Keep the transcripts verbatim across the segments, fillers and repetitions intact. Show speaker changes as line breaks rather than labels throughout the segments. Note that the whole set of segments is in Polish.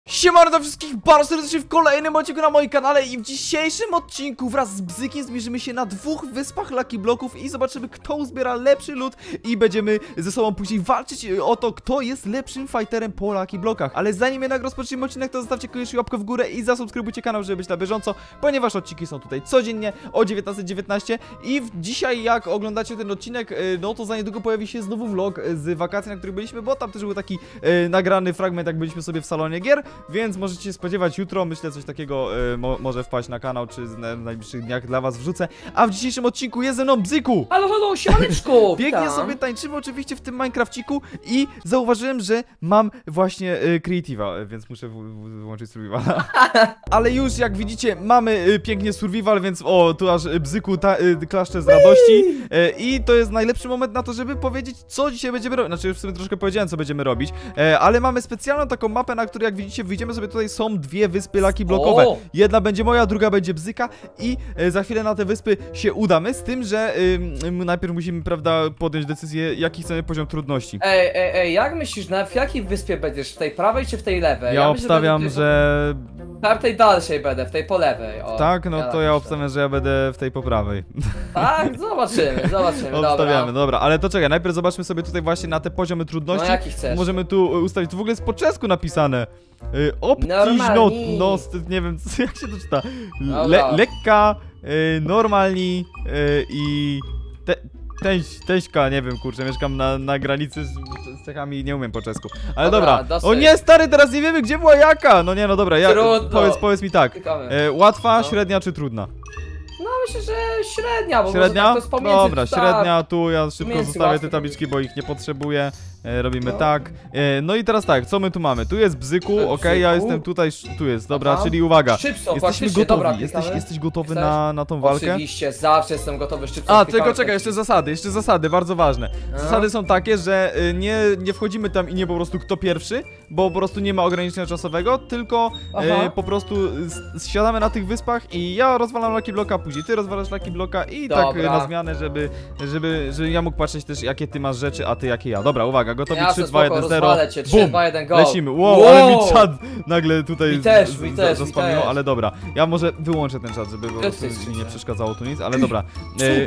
Siemano do wszystkich bardzo serdecznie w kolejnym odcinku na moim kanale i w dzisiejszym odcinku wraz z Bzykiem zmierzymy się na dwóch wyspach Lucky Blocków i zobaczymy, kto uzbiera lepszy loot i będziemy ze sobą później walczyć o to, kto jest lepszym fighterem po Lucky Blockach. Ale zanim jednak rozpoczniemy odcinek, to zostawcie koniecznie łapkę w górę i zasubskrybujcie kanał, żeby być na bieżąco, ponieważ odcinki są tutaj codziennie o dziewiętnastej dziewiętnaście i dzisiaj, jak oglądacie ten odcinek, no to za niedługo pojawi się znowu vlog z wakacji, na których byliśmy, bo tam też był taki e, nagrany fragment, jak byliśmy sobie w salonie gier. Więc możecie się spodziewać jutro, myślę, coś takiego y, mo może wpaść na kanał, czy w najbliższych dniach dla was wrzucę. A w dzisiejszym odcinku jest ze mną Bzyku!
Halo, halo, siemaneczko!
Pięknie sobie tańczymy oczywiście w tym Minecrafciku i zauważyłem, że mam właśnie y, Creative'a, więc muszę wyłączyć Survivala. Ale już, jak widzicie, mamy y, pięknie Survival, więc o, tu aż Bzyku ta, y, klaszcze z radości. Y, I to jest najlepszy moment na to, żeby powiedzieć, co dzisiaj będziemy robić. Znaczy, już w sumie troszkę powiedziałem, co będziemy robić, y, ale mamy specjalną taką mapę, na której, jak widzicie, wyjdziemy sobie tutaj, są dwie wyspy Lucky Blockowe.
O!
Jedna będzie moja, druga będzie Bzyka i e, za chwilę na te wyspy się udamy, z tym, że e, najpierw musimy, prawda, podjąć decyzję, jaki chcemy poziom trudności.
Ej, ej, ej, jak myślisz, na w jakiej wyspie będziesz? W tej prawej czy w tej lewej?
Ja, ja obstawiam, myślę, że... że...
W tej dalszej będę, w tej po lewej. O,
tak, no
ja
to ja obstawiam, że ja będę w tej po prawej.
Tak, zobaczymy, zobaczymy,
Obstawiamy,
dobra.
dobra, ale to czekaj, najpierw zobaczmy sobie tutaj właśnie na te poziomy trudności.
No jaki chcesz?
Możemy tu ustawić, to w ogóle jest po czesku napisane. Y,
Normalni.
no, no, nie wiem, jak się to czyta. Le, lekka, y, normalni y, i te, teś, teśka, nie wiem, kurczę, mieszkam na, na granicy z, z Czechami i nie umiem po czesku. Ale dobra, dobra. O nie, stary, teraz nie wiemy, gdzie była jaka. No nie, no dobra, ja, powiedz, powiedz mi tak, y, łatwa, no. Średnia czy trudna?
No myślę, że średnia, bo
średnia?
tak to jest pomiędzy,
dobra,
tak,
średnia, tu ja szybko zostawię
łatwo.
te tabliczki, bo ich nie potrzebuję. E, robimy
no.
tak. E, no i teraz tak, co my tu mamy? Tu jest Bzyku, okej, okay, ja jestem tutaj, tu jest, dobra, aha. Czyli uwaga.
Szybko,
jesteśmy gotowi,
dobra,
jesteś, jesteś gotowy na, na tą walkę?
Oczywiście, zawsze jestem gotowy, szybko.
A, tylko czekaj, jeszcze zasady, jeszcze zasady, bardzo ważne. Zasady są takie, że y, nie, nie wchodzimy tam i nie po prostu kto pierwszy, bo po prostu nie ma ograniczenia czasowego, tylko y, po prostu siadamy na tych wyspach i ja rozwalam Lucky Blocka, później ty rozwalasz Lucky Blocka i dobra. Tak y, na zmianę, żeby, żeby, żeby ja mógł patrzeć też, jakie ty masz rzeczy, a ty jakie ja. Dobra, uwaga, gotowi, trzy, dwa, jeden, zero,
trzy, dwa, jeden, go.
Lecimy, wow, wow, ale mi czat nagle tutaj
mi też, mi też,
zaspamiło, ale dobra, ja może wyłączę ten czat, żeby po prostu mi nie przeszkadzało tu nic, ale dobra. Y,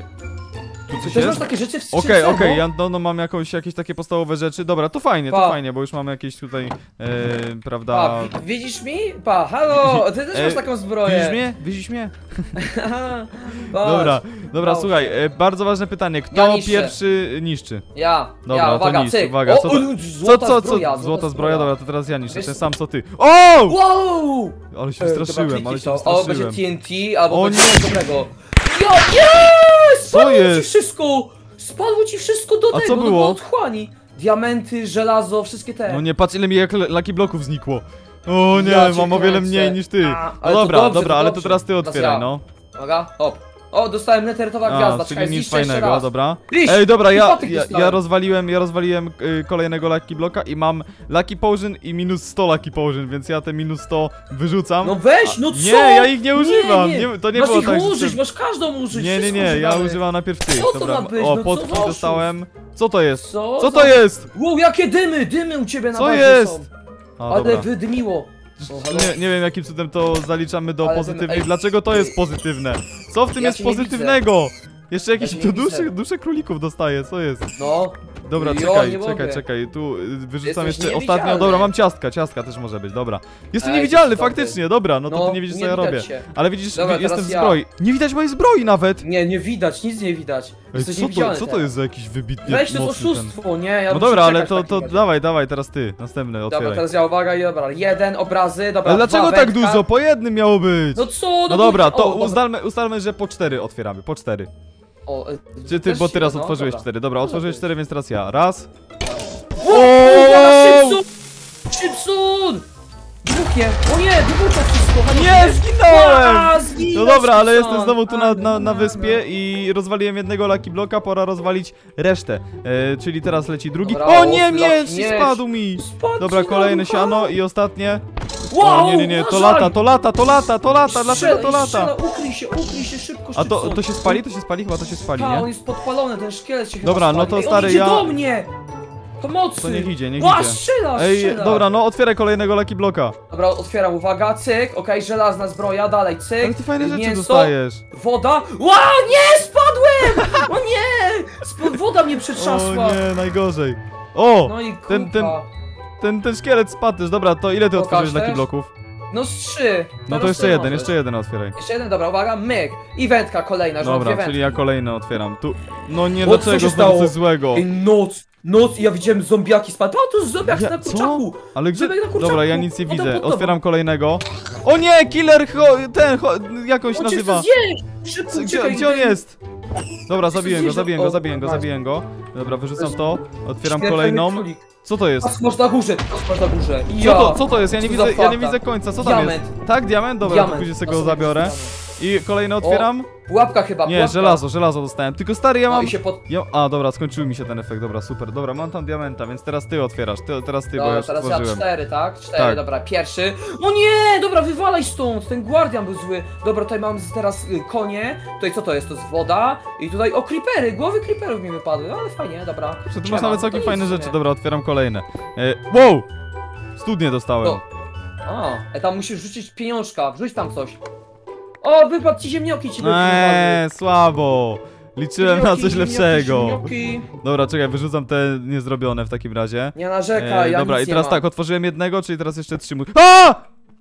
Tu coś
jest?
Masz
takie rzeczy w
Okej, okej, okay, ja no, no mam jakąś, jakieś takie podstawowe rzeczy. Dobra, to fajnie,
pa.
to fajnie, bo już mamy jakieś tutaj, e, prawda...
Pa, widzisz mi? Pa, halo, ty też e, masz taką zbroję.
Widzisz mnie? Widzisz mnie? Dobra, dobra, Bał słuchaj, e, bardzo ważne pytanie, kto ja pierwszy niszczy?
Ja,
dobra,
ja, uwaga,
to niszcz,
cyk.
uwaga,
o,
co, to,
złota
co, co,
zbroja,
co, złota zbroja, dobra, to teraz ja niszczę,
Wiesz...
ten sam co ty. O!
Wow!
Ale się wystraszyłem, ale się wystraszyłem.
O, będzie T N T, albo
o,
będzie
nie.
dobrego. Jo, nie! Spadło
jest?
ci wszystko! Spadło ci wszystko do
A
tego,
co było?
do otchłani. Diamenty, żelazo, wszystkie te.
No nie, patrz ile mi jak Lucky Blocków znikło. O nie,
ja
mam o wiele mniej niż ty.
A,
no dobra,
dobrze,
dobra, ale to
dobrze.
teraz ty otwieraj,
ja.
no.
Uwaga, hop. O, dostałem netheritowa gwiazda,
czyli nic
jeszcze
fajnego,
raz.
dobra.
Liść,
ej, dobra, ja,
ja,
ja, ja rozwaliłem, ja rozwaliłem y, kolejnego Lucky Blocka i mam Lucky Potion i minus sto Lucky Potion, więc ja te minus sto wyrzucam.
No weź, no co?
Nie, ja ich nie używam, nie, nie. to nie
masz
było
ich
tak,
użyć,
że...
masz każdą użyć.
Nie, nie, nie, ja używam najpierw tych,
co
dobra.
To ma być?
O,
no
potki
co
dostałem. Co to jest?
Co,
co to
za...
jest?
Wow, jakie dymy, dymy u ciebie na
Co
bazie
jest?
są.
A,
ale
dobra.
wydmiło.
Nie, nie wiem jakim cudem to zaliczamy do
ale
pozytywnej.
ten...
Dlaczego to jest pozytywne? Co w tym
ja
jest pozytywnego? Jeszcze jakieś
ja
tu dusze, dusze królików dostaję, co jest?
No.
Dobra,
jo,
czekaj,
nie
czekaj,
mogę.
czekaj, tu y, wyrzucam
Jesteś
jeszcze ostatnio, dobra, mam ciastka, ciastka też może być, dobra. Jestem
Ej,
niewidzialny,
dobry.
faktycznie, dobra, no to
no,
ty nie widzisz
nie
co ja robię.
się.
Ale widzisz,
dobra,
jestem w
ja.
zbroi. Nie widać mojej zbroi nawet!
Nie, nie widać, nic nie widać.
Ej, co, to, co to jest za jakiś wybitnie
weź, to jest
mocny
oszustwo,
ten...
nie? Ja
no dobra, ale to, to dawaj, dawaj, teraz ty, następny, otwieraj.
Dobra, teraz ja, uwaga, i dobra, jeden, obrazy, dobra,
ale dlaczego
dwa,
tak
wędka.
dużo? Po jednym miało być!
No co? No,
no dobra, to
o,
ustalmy, ustalmy, że po cztery otwieramy, po cztery.
O, y,
Czy ty, bo teraz
no,
otworzyłeś
dobra.
cztery, dobra, otworzyłeś cztery, więc teraz ja. Raz.
O! Szybson! Dmuchnie! O nie, dmucha wszystko!
Nie, zginąłem!
A, zginął,
No dobra, ale
Szybson.
jestem znowu tu na, na, na
A,
wyspie i rozwaliłem jednego Lucky Blocka, pora rozwalić resztę. E, czyli teraz leci drugi.
Dobra,
O nie,
o,
miecz!
miecz.
Spadł mi!
Spadł
Dobra,
ci
kolejne
na
siano i ostatnie.
Wow,
O nie, nie, nie, to
uważaj!
lata, to lata, to lata, to lata, dlaczego to lata?
Strzela, ukryj się, ukryj się szybko,
A to,
Szybson.
to się spali? To się spali? Chyba to się spali,
Ta, on
nie?
jest podpalony, ten szkielet się
Dobra,
chyba
no
spali.
to
Ej,
stary,
on idzie
ja-
do mnie! Pomocy!
To niech idzie, niech
Ła,
idzie.
strzela,
Ej,
strzela.
dobra, no otwieraj kolejnego Lucky Bloka.
Dobra, otwieram, uwaga, cyk, okej, żelazna zbroja, dalej, cyk.
Ale ty fajne rzeczy
mięso,
dostajesz.
Woda. Ła, nie, spadłem! O nie! Sp woda mnie przetrzasła.
O nie, najgorzej. O!
No i kupa.
ten, ten, ten, ten szkielet spadł też. Dobra, to ile ty
Pokaż
otworzyłeś Lucky
też.
Bloków?
No z trzy.
No
Teraz
to jeszcze
ty
jeden,
możesz.
jeszcze jeden otwieraj.
Jeszcze jeden, dobra, uwaga, myk. I wędka kolejna, że mam dwie
Dobra,
wędki.
czyli ja kolejny otwieram. Tu. No nie,
O,
dlaczego
co się
znowu
stało?
coś złego?
Ej, noc, noc i ja widziałem zombiaki spadł. A, to jest zombiak
Ja-
na
co?
kurczaku.
Ale gdzie?
Zobacz na kurczaku.
Dobra, ja nic nie
Potem,
widzę.
potem.
Otwieram kolejnego. O nie, killer ho, ten ho, jakoś
On cię
nazywa.
chce zjeść. Szybko,
Gdzie,
uciekaj,
gdzie on
idę.
jest? Dobra,
Chce
zabiję go,
zjeść,
zabiję
o,
go, zabiję go,
masz.
zabiję go. Dobra, wyrzucam to. Otwieram
Śmiertelny
kolejną.
królik.
Co to jest?
Pas masz na górze, pas masz na górze.
Co
Ja.
to, co to jest? Ja nie
Co
widzę,
za
ja nie
fata.
widzę końca. Co tam
Diament.
jest? Tak, diament? Dobra,
Diament.
to później sobie
Na
go
sobie
zabiorę.
diament.
I kolejne otwieram.
Pułapka chyba,
Nie,
pułapka.
żelazo, żelazo dostałem. Tylko stary, ja
No
mam.
i się pod...
Ja... A, dobra, skończył mi się ten efekt, dobra, super. Dobra, mam tam diamenta, więc teraz ty otwierasz. Ty, teraz ty, bo ja
Dobra,
już
teraz ja
otworzyłem.
cztery, tak? Cztery,
Tak.
dobra, pierwszy. O nie, dobra, wywalaj stąd, ten guardian był zły. Dobra, tutaj mam teraz y, konie. Tutaj co to jest? To jest woda. I tutaj, o, creepery, głowy creeperów mi wypadły, ale fajnie, dobra.
Czy ty masz
Siema,
nawet
to
całkiem
nic
fajne
w sumie.
rzeczy. Dobra, otwieram kolejne. E, wow! Studnie dostałem.
No. A, e, tam musisz rzucić pieniążka, wrzuć tam coś. O, wypadł ci ziemnioki, ci wypadły.
Eee, słabo. Liczyłem na
Ziemnioki,
coś
ziemnioki,
lepszego.
ziemnioki.
Dobra, czekaj, wyrzucam te niezrobione w takim razie.
Nie narzekaj,
E,
ja
dobra,
nic
i teraz
nie
tak,
mam.
otworzyłem jednego, czyli teraz jeszcze trzy mu... A!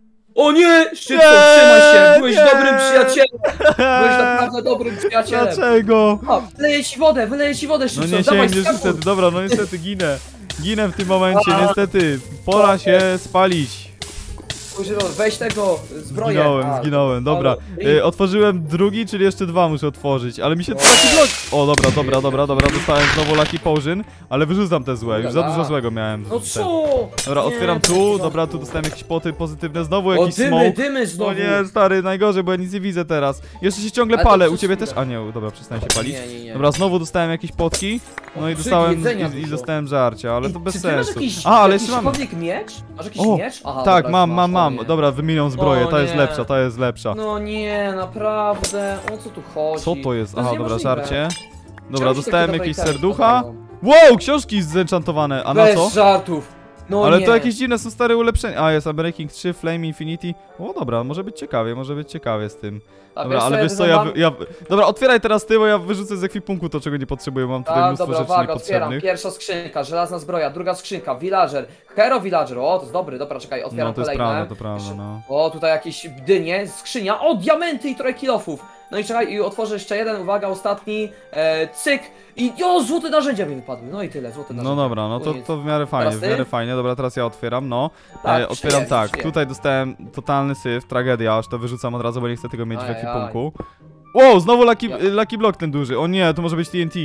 O nie! Szybko,
Nie,
trzymaj się! Byłeś
nie.
dobrym przyjacielem! Byłeś naprawdę dobrym przyjacielem!
Dlaczego?
O, wyleję ci wodę, wyleję ci wodę
No
szybko,
nie
dawaj,
sięgniesz
skakuj.
niestety, dobra, no niestety ginę. Ginę w tym momencie,
A.
niestety. Pora się spalić.
Używam, weź tego, zbroję.
Zginąłem,
A,
zginąłem, dobra.
ale-
E, otworzyłem drugi, czyli jeszcze dwa muszę otworzyć, ale mi się Lucky Block... O, dobra, dobra, dobra, dobra, dostałem znowu Lucky Potion, ale wyrzucam te złe, już za dużo złego miałem.
No
Ten.
co?
Dobra,
Nie,
otwieram
to
tu,
jest
dobra, tu
żartu.
dostałem jakieś poty pozytywne, znowu
O,
jakiś
dymy,
smoke.
dymy znowu.
O nie, stary, najgorzej, bo ja nic nie widzę teraz. Jeszcze się ciągle
Ale to
palę, u
przez
ciebie
chwilę.
też? A nie, dobra, przestałem się palić.
Nie, nie, nie.
Dobra, znowu dostałem jakieś potki, no i
Trzy
dostałem,
jedzenia
i, i
dużo.
dostałem żarcia, ale to bez
Czy ty masz
sensu.
jakiś,
A, ale
jakiś
jeszcze mam.
człowiek miecz? Masz jakiś
O,
miecz? Aha,
Tak,
dobra,
mam,
masz,
mam,
o
mam.
nie.
Dobra, wymienią zbroję,
O
ta jest
nie.
lepsza, ta jest lepsza.
No nie, naprawdę, o co tu chodzi?
Co to jest? Aha,
jest
dobra,
niemożliwe.
żarcie. Dobra,
Czemu się
dostałem
takie
jakieś
dobre
serducha.
itemy
Wow, książki zenchantowane, a na
Bez
co?
żartów. No
Ale
nie.
to jakieś dziwne są stare ulepszenia. A, jest Unbreaking trzy, Flame Infinity. O, dobra, może być ciekawie, może być ciekawie z tym.
A
Dobra, ale
co,
wiesz co, ja,
mam-
wy- ja... Dobra, otwieraj teraz ty, bo ja wyrzucę z ekwipunku to, czego nie potrzebuję. Mam tutaj
A,
mnóstwo
dobra,
rzeczy
uwaga, otwieram.
niepotrzebnych.
Pierwsza skrzynka, żelazna zbroja, druga skrzynka, villager, hero villager, o, to jest dobry, dobra, czekaj, otwieram
No to jest
kolejne.
prawda, to prawda, no.
O, tutaj jakieś dynie, skrzynia, o, diamenty i trochę kilofów. No i czekaj, i otworzę jeszcze jeden, uwaga, ostatni, e, cyk, i o, złote narzędzia mi wypadły, no i tyle, złote narzędzia.
No dobra, no to,
Koniec.
to w miarę fajnie,
Teraz
w
ty?
miarę fajnie. Dobra, teraz ja otwieram, no.
Tak,
e, otwieram
przyjedź,
tak,
przyjedź.
tutaj dostałem totalny syf, tragedia, aż to wyrzucam od razu, bo nie chcę tego mieć w
Ajaj.
ekwipunku. Wow, znowu Lucky,
Ja-
Lucky Block ten duży. O nie, to może być T N T.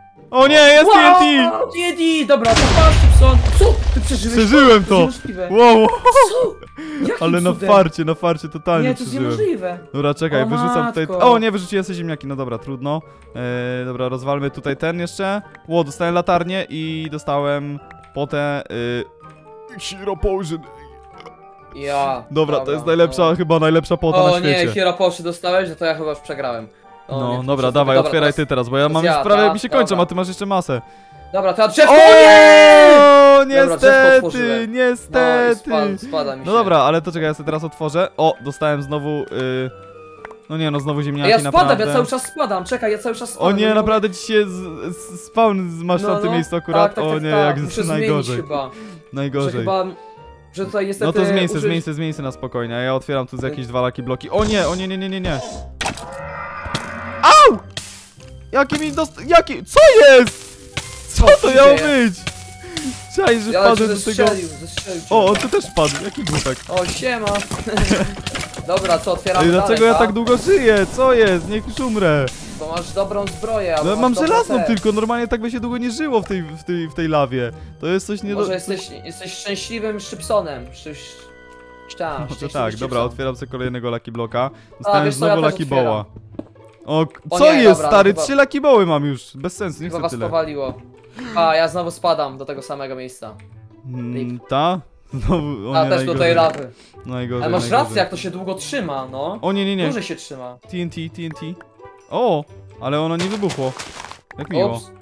O nie, jest T N T!
Wow, T N T, dobra, to pan Simpson. Co? Ty przeżyłeś?
Przeżyłem to!
Niemożliwe.
Wow,
Co? Jakim
ale na
cudem?
farcie, na farcie totalnie
Nie, to jest
przeżyłem.
niemożliwe.
Dobra, czekaj,
O
wyrzucam tutaj...
matko.
O nie, wyrzuciłem sobie ziemniaki, no dobra, trudno. E, dobra, rozwalmy tutaj ten jeszcze. Ło, dostałem latarnię i dostałem potę... Y... Hero Potion.
Ja.
Dobra, to jest najlepsza,
no.
chyba najlepsza pota
O
na świecie.
nie, Hero Potion dostałeś, no to ja chyba już przegrałem. O,
No,
nie,
dobra,
przez-
dawaj,
dobra,
otwieraj
teraz-
ty teraz, bo ja mam
ja,
już prawie,
tak,
mi się kończą,
dobra.
a ty masz jeszcze masę.
Dobra, to ja drzewko, o nie!
O,
Dobra, drzewko
niestety,
otworzyłem. No i
niestety.
spada, spada mi się.
No dobra, ale to czekaj, ja sobie teraz otworzę. O, dostałem znowu, y... no nie, no znowu ziemniaki,
Ja spadam,
naprawdę.
ja cały czas spadam, czekaj, ja cały czas spadam.
O nie,
no,
naprawdę ci się z, z, spawn masz
no,
na tym
no,
miejscu akurat.
Tak, tak,
o
tak,
nie,
tak.
jak
Muszę
jest
zmienić
najgorzej.
chyba. Że
Najgorzej.
chyba, że tutaj niestety
No to zmień se,
użyć...
zmień se, zmień se na spokojnie, a ja otwieram tu z jakieś dwa laki bloki. O nie, o nie, nie, nie, nie, nie. Au! Jaki mi dost... Jaki... Co jest? Co
Co
to
się
miało
dzieje?
być? Czaj, że
Ja
wpadłem
cię
do tego...
zestrzelił, zestrzelił cię.
O, on tu też wpadł, jaki głupek.
O, siema. Dobra, co, otwieramy
Ej,
dalej,
dlaczego ja
tak?
tak długo żyję? Co jest? Niech już umrę.
Bo masz dobrą zbroję,
No
albo
ja
masz
mam
dobre
żelazną
te.
tylko, normalnie tak by się długo nie żyło w tej, w tej, w tej lawie. To jest coś nie do...
Może jesteś, jesteś szczęśliwym Szczypsonem. Szczęś... Szcza,
Może tak, dobra, otwieram sobie kolejnego Lucky Bloka.
A,
Dostałem
wiesz co, ja
znowu
też
Lucky
otwieram.
Boła. O, k-
O
co
nie,
jest,
dobra,
stary?
chyba-
Trzy Lucky Boły mam już. Bez sensu, nie
Chyba
chcę
was
tyle.
powaliło. A, ja znowu spadam do tego samego miejsca.
Mm, ta? Znowu, o
A,
nie,
też do tej
najgorzej.
lawy.
Najgorzej,
Ale masz
najgorzej.
rację, jak to się długo trzyma, no.
O nie, nie, nie.
Dłużej się trzyma.
T N T, T N T. O, ale ono nie wybuchło. Jak miło.
Ups.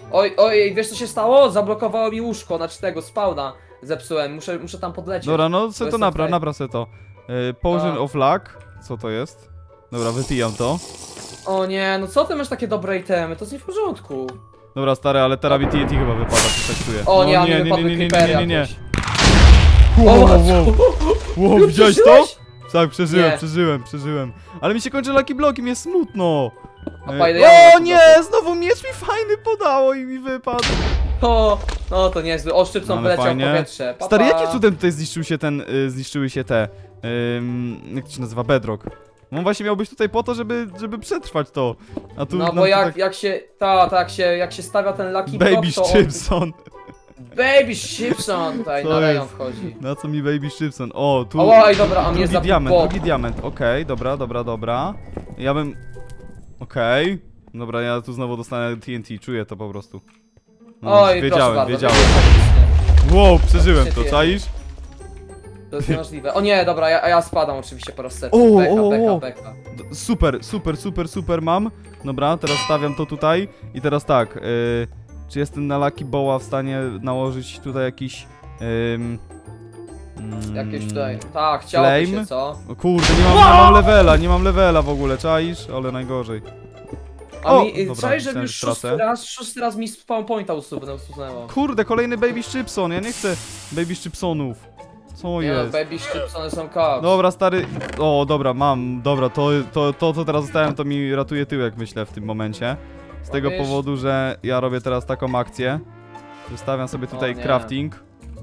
Oj, oj, wiesz co się stało? Zablokowało mi łóżko, znaczy tego spawna zepsułem, muszę, muszę tam podlecieć.
Dobra, no se to
jest
napraw,
okej.
napraw se to. Yy, Potion
A.
of luck. Co to jest? Dobra, wypijam to.
O nie, no co ty masz takie dobre itemy? To jest nie w porządku.
Dobra, stary, ale teraz mi T N T chyba wypada, coś tak czuję.
O
No
nie, a mi
nie, nie,
wypadły
nie, nie, nie,
creepery
nie, nie, nie.
jakieś.
Wow,
O,
wow, wow. Wow,
Już
widziałeś to?
przeżyłeś?
Tak, przeżyłem,
Nie.
przeżyłem, przeżyłem. Ale mi się kończy Lucky Block i mi jest smutno.
A
Yy,
fajny ja mam
o
Lucky
nie, znowu miecz mi fajny podało i mi wypadł.
O, no to niezły, o szczypcą
No, ale
wyleciał w
fajnie.
powietrze. Pa,
Stary,
pa.
jakim cudem tutaj zniszczył się ten, y, zniszczyły się te, ym, jak to się nazywa, bedrock? On właśnie miał być tutaj po to, żeby, żeby przetrwać to. A tu
No
nam
bo
to
jak,
tak...
jak się, ta, tak się, jak się stawia ten Lucky
Baby
Block, to on...
Szczypson.
Baby Shipson tutaj
Co
na rejon
jest?
wchodzi.
Na co mi Baby Szczypson? O, tu...
Oj, dobra, a mnie
drugi
zabił
diament,
Bob.
drugi diament, okej, dobra, dobra, dobra. Ja bym... Okej. Dobra, ja tu znowu dostanę T N T, czuję to po prostu. No,
Oj, proszę
wiedziałem,
bardzo,
wiedziałem.
faktycznie.
Wow, przeżyłem to,
Faktycznie.
czaisz?
To jest niemożliwe. O nie, dobra, ja, ja spadam oczywiście po raz
O,
setny. Beka,
o,
beka,
o.
beka.
D- Super, super, super, super mam. Dobra, teraz stawiam to tutaj. I teraz tak, yy, czy jestem na Lucky Boła w stanie nałożyć tutaj jakiś... Ym, mm,
Jakieś tutaj, tak, chciałoby
Flame?
się, co?
O kurde, nie mam, nie mam levela, nie mam levela w ogóle, czaisz? Ale najgorzej.
A
O,
mi,
dobra,
czaj, żeby
myślałem,
już
że
szósty
tracę.
raz, szósty raz mi spawn pointa usunęło. usunęło.
Kurde, kolejny Baby Szczypson, ja nie chcę Baby Szczypsonów. Co
Nie no,
jest?
baby szczypcone są cops.
Dobra, stary. O, dobra, mam. Dobra, to, to, to co teraz zostałem, to mi ratuje tyłek, myślę, w tym momencie. Z tego
wiesz-
powodu, że ja robię teraz taką akcję. Wystawiam sobie tutaj
nie.
crafting.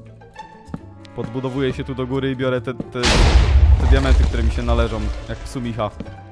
Podbudowuję się tu do góry i biorę te, te, te diamenty, które mi się należą, jak psu Micha.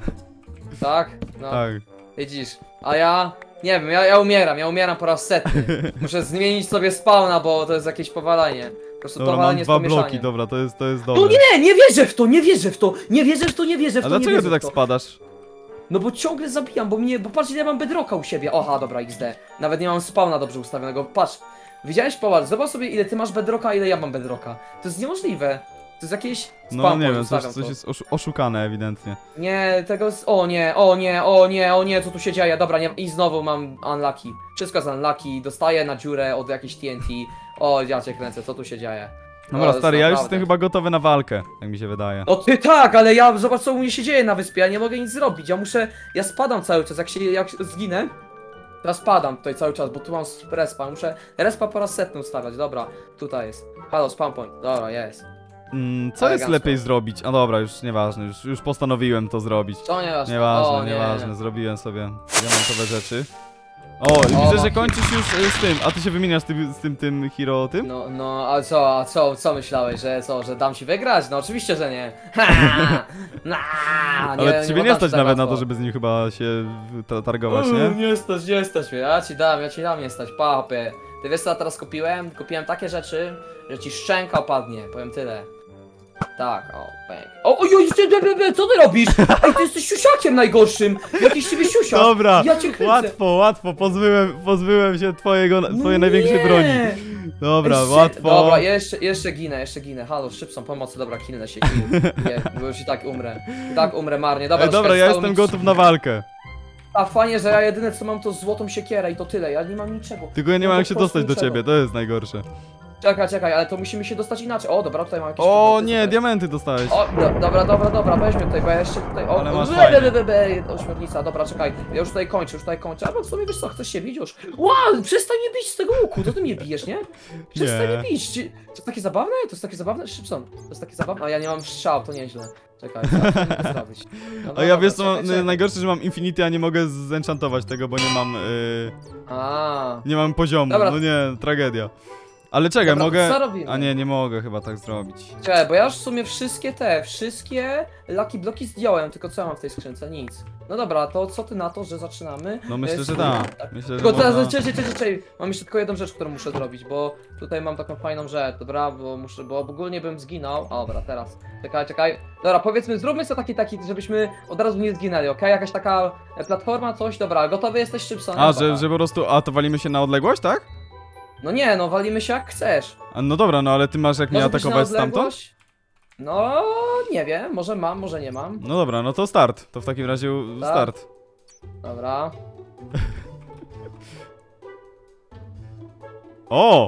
Tak? No,
Tak.
widzisz. A ja, nie wiem, ja, ja umieram, ja umieram po raz setny. Muszę zmienić sobie spawna, bo to jest jakieś powalanie. Po prostu
Dobra, mam
powalanie z
dwa bloki,
pomieszaniem.
dobra, to jest, to jest
No
dobre.
nie, nie wierzę w to, nie wierzę w to, nie wierzę w to, nie wierzę w
A
to, nie
dlaczego
wierzę
ty tak
w to.
spadasz?
No bo ciągle zabijam, bo mnie, bo patrz ile ja mam bedrocka u siebie. Oha, dobra, X D. Nawet nie mam spawna dobrze ustawionego, patrz. Widziałeś, Połacz, zobacz sobie ile ty masz bedrocka, a ile ja mam bedrocka. To jest niemożliwe. To jest jakieś spawn
No nie
point,
wiem, coś,
ustawiam
coś
to.
jest oszu oszukane ewidentnie.
Nie, tego jest... O nie, o nie, o nie, o nie, co tu się dzieje? Dobra, nie... i znowu mam unlucky. Wszystko jest unlucky, dostaję na dziurę od jakiejś T N T. O, ja cię kręcę, co tu się dzieje?
Dobra,
jest
stary, ja już
naprawdę.
jestem chyba gotowy na walkę, jak mi się wydaje.
No ty tak, ale ja, zobacz co u mnie się dzieje na wyspie, ja nie mogę nic zrobić, ja muszę... Ja spadam cały czas, jak się, jak zginę, to ja spadam tutaj cały czas, bo tu mam respa, muszę respa po raz setny ustawiać, dobra, tutaj jest. Halo, spawn point, dobra, jest.
Mm, co jest
Elegancko.
lepiej zrobić? A dobra, już nieważne, już, już postanowiłem to zrobić.
To nieważne,
Nieważne,
o, nie,
nieważne,
nie.
zrobiłem sobie diamentowe rzeczy. O, i widzę, że
mam
kończysz już y, z tym, a ty się wymieniasz z tym, z tym, tym hero tym?
No, no, a co, a co, co myślałeś, że co, że dam ci wygrać? No oczywiście, że nie. Ha! Na,
Ale ciebie nie
oddam
stać
ci tak
nawet na
łatwo.
to, żeby z nim chyba się ta- targować,
Uuu,
nie?
Nie stać, nie stać mnie, ja ci dam, ja ci dam nie stać, papie. Ty wiesz co ja teraz kupiłem? Kupiłem takie rzeczy, że ci szczęka opadnie, powiem tyle. Tak, o, pęk. O, oj, oj, ty, ty, ty, ty, co ty robisz? Ej, ty jesteś siusiakiem najgorszym! Jakiś ciebie siusiak!
Dobra,
Ja cię kręcę!
łatwo, łatwo, pozbyłem, pozbyłem się twojego, twojej
Nie.
największej broni. Dobra,
Ej, sy-
łatwo.
Dobra, jeszcze, jeszcze ginę, jeszcze ginę. Halo, Szczypson, pomocy, dobra, kilnę się, kill. Nie, bo już i tak umrę. I tak umrę marnie. Dobra,
Ej, dobra,
czekaj,
ja
zostało
jestem
mi-
gotów na walkę.
A fajnie, że ja jedyne co mam to złotą siekierę i to tyle, ja nie mam niczego.
Tylko ja nie
No
mam
to
jak się
po prostu
dostać do
niczego.
ciebie, to jest najgorsze.
Czekaj, czekaj, ale to musimy się dostać inaczej. O, dobra, tutaj mam jakieś...
O
przedmioty,
nie,
co to
diamenty dostałeś.
jest? O, do, dobra, dobra, dobra, weźmy tutaj, bo ja jeszcze tutaj... O,
Ale masz
be,
fajnie.
be, be, be, be, ośmiornica, dobra, czekaj, ja już tutaj kończę, już tutaj kończę. Albo w sumie wiesz co, chcesz się bić już? Wow, przestań mnie bić z tego łuku, to ty mnie bijesz, nie? Przestań
Nie.
mnie bić, Ci- to jest takie zabawne? To jest takie zabawne? Szybson, to jest takie zabawne? A ja nie mam strzał, to nieźle. Czekaj, co ja mogę zrobić? No,
A ja
dobra,
wiesz co,
czekaj,
mam-
czekaj.
najgorsze, że mam Infinity, a nie mogę zenchantować tego, bo nie mam, yy,
A,
nie mam poziomu,
Dobra.
no nie, tragedia. Ale czekaj,
Dobra,
mogę...
co robimy?
A nie, nie mogę chyba tak zrobić.
czekaj, bo ja już w sumie wszystkie te, wszystkie Lucky Bloki zdjąłem, tylko co ja mam w tej skrzynce? Nic. No dobra, to co ty na to, że zaczynamy?
No myślę,
E,
że
spróbuj-
tak. Myślę, że
Tylko teraz,
można...
czekaj, czekaj, czekaj, mam jeszcze tylko jedną rzecz, którą muszę zrobić, bo tutaj mam taką fajną rzecz, dobra, bo muszę, bo ogólnie bym zginął. O, dobra, teraz, czekaj, czekaj, dobra, powiedzmy, zróbmy sobie taki, taki, żebyśmy od razu nie zginęli, okej? Jakaś taka e, platforma, coś, dobra, gotowy jesteś, Szybson?
A, że, że po prostu, a to walimy się na odległość, tak?
No nie, no walimy się jak chcesz.
A, no dobra, no ale ty masz jak mnie
Może być na
atakować stamtąd?
odległość? No, nie wiem, może mam, może nie mam.
No dobra, no to start. To w takim razie
Tak.
start.
Dobra.
O!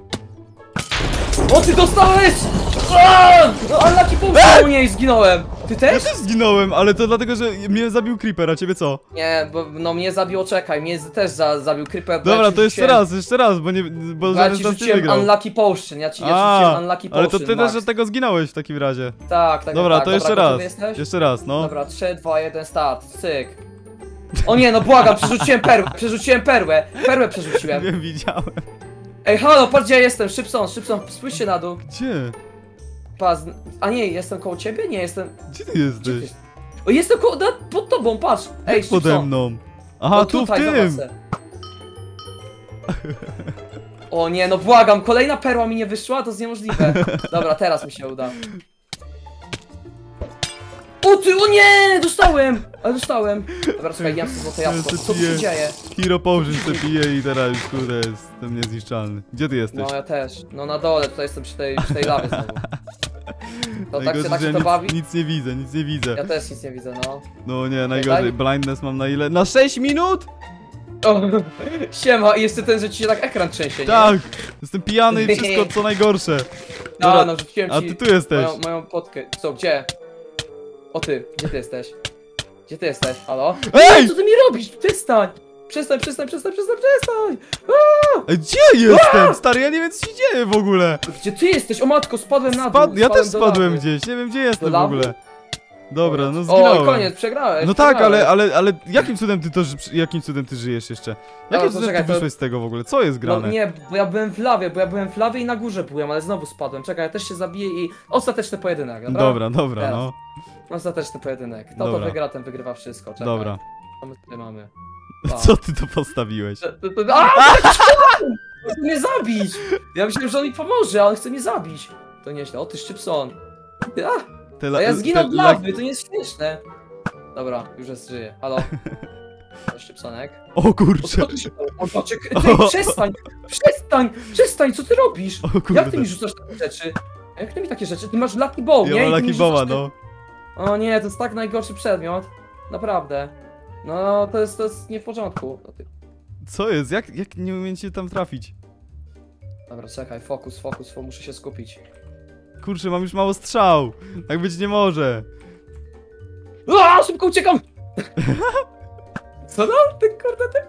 O, ty dostałeś! Aaaa! No, Unlucky Potion, nie, zginąłem. Ty
Ja
też?
też zginąłem, ale to dlatego, że mnie zabił Creeper, a ciebie co?
Nie, bo no mnie zabiło, czekaj, mnie też za, zabił Creeper. bo ja
Dobra,
ci
to jeszcze
rzuciłem-
raz, jeszcze raz, bo nie, bo
bo Ja
żaden
ci
z nas nie
rzuciłem
wygrał.
Unlucky Potion, ja ci, ja ci
A,
rzuciłem Unlucky Potion,
ale to ty też
Max.
od tego zginąłeś w takim razie.
Tak, tak,
Dobra,
tak.
to
Dobra,
jeszcze
gotowy
raz.
Jesteś?
Jeszcze raz, no.
Dobra, trzy, dwa, jeden, start, cyk. O nie, no błagam, przerzuciłem perłę, przerzuciłem perłę, perłę przerzuciłem.
Wiem, widziałem.
Ej, halo, patrz gdzie ja jestem, Szybson, Szybson, spójrzcie na dół.
Gdzie?
Pas, a nie, jestem koło ciebie? Nie, jestem...
Gdzie ty
Gdzie ty
jesteś?
jest? O, jestem koło, na, pod tobą, patrz. Ej,
Jak pode
Szybson.
mną. Aha,
No
tu w
tutaj,
tym.
zobacz se. O nie, no błagam, kolejna perła mi nie wyszła, to jest niemożliwe. Dobra, teraz mi się uda. O ty, o nie, dostałem! Ale dostałem. Dobra, słuchaj, jem sobie złote jabłko.
Ja
Co
to
tu się
piję.
dzieje?
Hero Potion sobie piję i teraz już kurde jestem niezniszczalny. Gdzie ty jesteś?
No ja też. No na dole, tutaj jestem przy tej, przy tej lawie znowu. To tak
Najgorzej,
się, tak
że
się to
nic,
bawi?
nic nie widzę, nic nie widzę.
Ja też nic nie widzę, no.
No nie, najgorzej. Blindness mam na ile? Na sześć minut?
O, siema, i jeszcze ten, że ci się tak ekran trzęsie, nie?
Tak! Jestem pijany i wszystko co najgorsze.
A,
Dobra,
no wrzuciłem ci
a ty tu jesteś.
moją, moją potkę. Co, gdzie? O ty, gdzie ty jesteś? Gdzie ty jesteś? Halo?
Ej!
Nie, co ty mi robisz? Przestań! Przestań, przestań, przestań, przestań, przestań!
Ej, gdzie jestem? Stary, ja nie wiem co się dzieje w ogóle.
Gdzie ty jesteś? O matko, spadłem na dół.
Spad... Ja też
do
spadłem
lawy.
gdzieś, nie wiem gdzie jestem w
lawy?
ogóle. Dobra, no
O,
zginąłem.
koniec, przegrałeś.
No tak,
przegrałeś.
ale, ale, ale jakim cudem ty to, ży- jakim cudem ty żyjesz jeszcze? Jakim
to
cudem
czekaj,
ty
to-
wyszłeś z tego w ogóle? Co jest
No
grane?
nie, bo ja byłem w lawie, bo ja byłem w lawie i na górze byłem, ale znowu spadłem. Czekaj, ja też się zabiję i ostateczny pojedynek, dobra?
Dobra, dobra,
Teraz.
no.
Ostateczny pojedynek. Kto to
Dobra.
wygra, ten wygrywa wszystko. Czekaj.
Dobra.
Co my tutaj mamy?
Co ty to postawiłeś?
To, to, to, a, chce mnie zabić! Ja myślałem, że on mi pomoże, a on chce mnie zabić. To nieźle. O ty Szczypson. A,
Te
a
la-
ja zginął
te
od
la-
lawy, to nie jest śmieszne. Dobra, już jest żyje. Halo? Szczypsonek.
O
O,
kurczę.
co ty się stało? O, patrz, ty, przestań! Przestań! Przestań, co ty robisz?
O kurde.
Jak ty mi rzucasz takie rzeczy? Jak ty mi takie rzeczy? Ty masz Lucky Bow, nie?
Ja
I
mam
ty mi
Lucky Bowa,
rzucasz te-
no.
O nie, to jest tak najgorszy przedmiot. Naprawdę. No, to jest, to jest nie w porządku. No, ty-
Co jest? Jak, jak nie umiecie tam trafić?
Dobra, czekaj, fokus, fokus, fo- muszę się skupić.
Kurczę, mam już mało strzał. Tak być nie może.
A, szybko uciekam! Co no? Ty kurde, ty...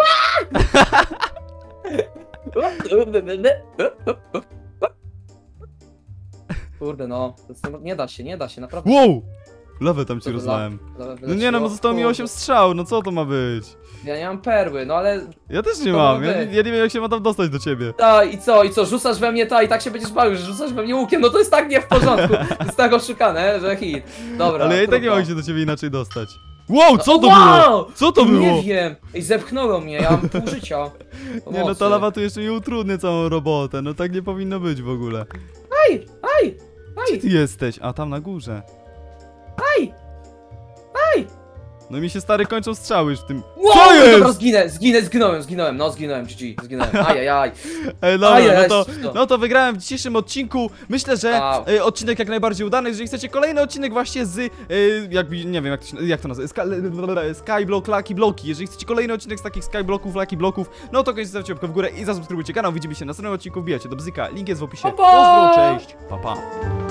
Kurde no, to jest, nie da się, nie da się, naprawdę.
Wow! Lawę tam ci
Co to
rozlałem.
za- za-
No nie no, bo zostało mi
Kurde.
osiem strzał, no co to ma być?
Ja nie mam perły, no ale...
Ja też nie
To
mam,
ma
ja,
być.
ja nie wiem jak się ma tam dostać do ciebie.
Ta, i co, i co, rzucasz we mnie ta i tak się będziesz bawił, że rzucasz we mnie łukiem, no to jest tak nie w porządku. To jest tak oszukane, że hit. Dobra,
Ale ja i tak nie
trudno.
mogę się do ciebie inaczej dostać. Wow, co to
Wow!
było? Co to było?
Nie wiem, i zepchnęło mnie, ja mam pół życia.
Nie no, ta
Pomocy.
lawa tu jeszcze mi utrudnia całą robotę, no tak nie powinno być w ogóle.
Ej, ej,
Gdzie
ej,
ty jesteś? A, tam na górze.
ej, ej!
No i mi się stary kończą strzały już w tym...
Wow,
Co jest?
Dobra, zginę, zginę, zginąłem, zginąłem, no zginąłem, G G, zginąłem, ajajaj.
Ej, dobra,
Ajaj,
no to,
co?
no to wygrałem w dzisiejszym odcinku. Myślę, że
Wow.
e, odcinek jak najbardziej udany. Jeżeli chcecie kolejny odcinek właśnie z, e, jakby, nie wiem jak to, się, jak to nazwać, Sky, Skyblock, Lucky Bloki. Jeżeli chcecie kolejny odcinek z takich Skyblocków, Lucky Bloków, no to koniecznie zostawcie łapkę w górę i zasubskrybujcie kanał. Widzimy się na następnym odcinku. Wbijajcie do Bzyka, link jest w opisie.
Pa, pa!
Pozdro, cześć, pa pa.